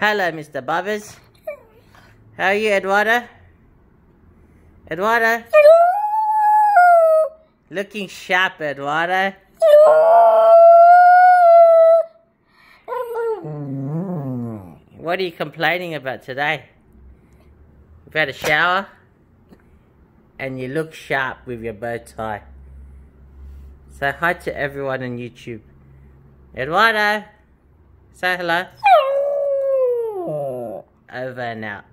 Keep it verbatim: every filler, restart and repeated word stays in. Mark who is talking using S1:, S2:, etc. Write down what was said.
S1: Hello, Mister Bubbers. How are you, Eduardo? Eduardo? Looking sharp, Eduardo. What are you complaining about today? You've had a shower and you look sharp with your bow tie. Say hi to everyone on YouTube. Eduardo, say hello. Over and out.